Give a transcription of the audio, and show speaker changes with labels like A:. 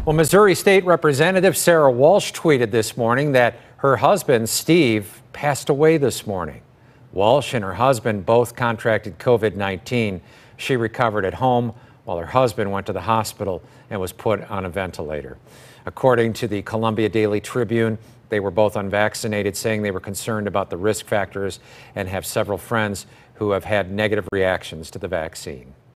A: Well, Missouri State Representative Sarah Walsh tweeted this morning that her husband, Steve, passed away this morning. Walsh and her husband both contracted COVID-19. She recovered at home while her husband went to the hospital and was put on a ventilator. According to the Columbia Daily Tribune, they were both unvaccinated, saying they were concerned about the risk factors and have several friends who have had negative reactions to the vaccine.